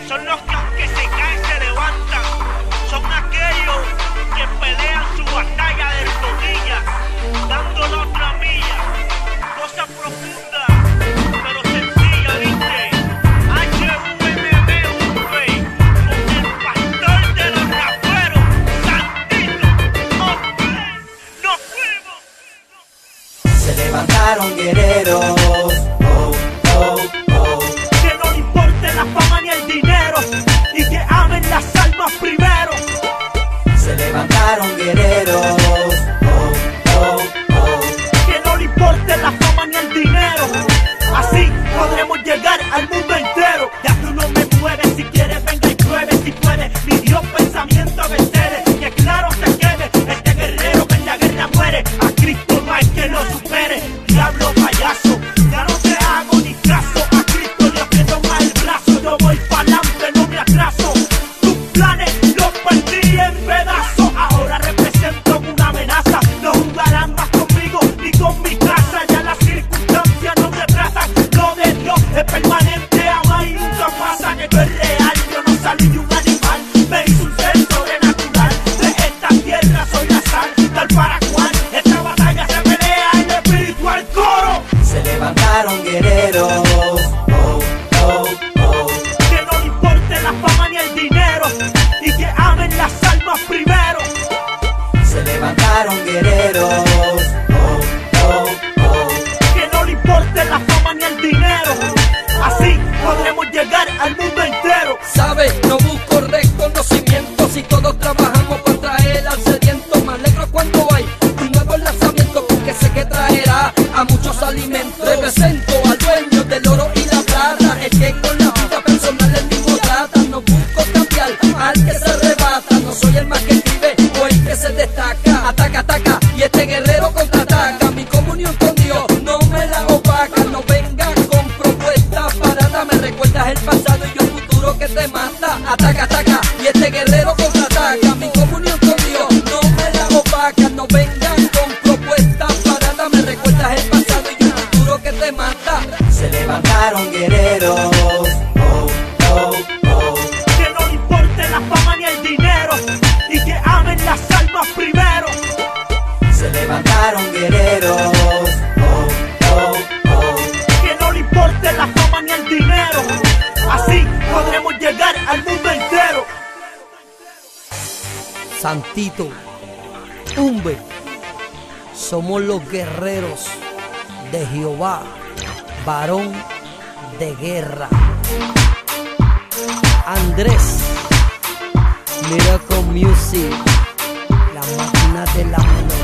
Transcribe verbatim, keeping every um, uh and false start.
son los que aunque se caen se levantan, son aquellos que pelean su batalla de rodillas, dando la otra milla, cosa profunda, pero sencilla, ¿viste? H V M B V, con el pastor de los raperos, Santito, hombre, nos fuimos. Se levantaron guerreros, oh, oh, oh, que no le importe la fama ni el dinero, y que amen las almas primero. se levantaron guerreros, oh, oh, oh, Que no le importe la fama ni el dinero, así podremos llegar al mundo entero. Ya tú no me mueves, si quieres venga y pruebe, si puedes, mi Dios pensamiento a veces, que claro se quede, este guerrero que en la guerra muere, a Cristo no hay que lo supere. Diablo payaso, ya no te hago ni caso, a Cristo le aprieto más el brazo, yo voy pa'lante, no me atraso. Tus planes los perdí en pedazos, ahora represento una amenaza, no jugarán más conmigo ni con mi casa, ya las circunstancias no me tratan, lo de Dios es permanente, ama y nunca pasa, que esto es real, yo no salí de un animal, me hizo un ser sobrenatural, de esta tierra soy la sal, tal para cual, esta batalla se pelea en espíritu al coro. se levantaron guerreros, oh, oh, oh, Que no le importe la fama ni el dinero, y que amen las almas primero. se levantaron guerreros, oh, oh, oh, Que no le importe la fama ni el dinero, así podremos llegar al mundo entero. Sabe, no busco reconocimiento, si todos trabajamos para traer al sediento. Me alegro cuando hay un nuevo lanzamiento, porque sé que traerá a muchos alimentos. Represento al dueño del oro y la plata, el que con la vida personal el mismo trata. No busco cambiar al que se arrebata, no soy el más que escribe o el que se destaca. Ataca, ataca, y este guerrero contraataca. Mi comunión con Dios no me la opaca, no venga con propuestas baratas. Me recuerdas el pasado y el futuro que te mata. Ataca, ataca, y este guerrero contraataca. Mi comunión con Dios no me la opaca, no vengan con propuestas baratas. Me recuerdas el pasado y el futuro que te mata. se levantaron guerreros, oh, oh, oh, Que no le importe la fama ni el dinero, y que amen las almas primero. se levantaron guerreros, oh, oh, oh, Que no le importe la fama ni el dinero, así podremos llegar al mundo entero. Santito, Umbe, somos los guerreros de Jehová, varón de guerra. Andrés, Miracle Music, la máquina de la melodía.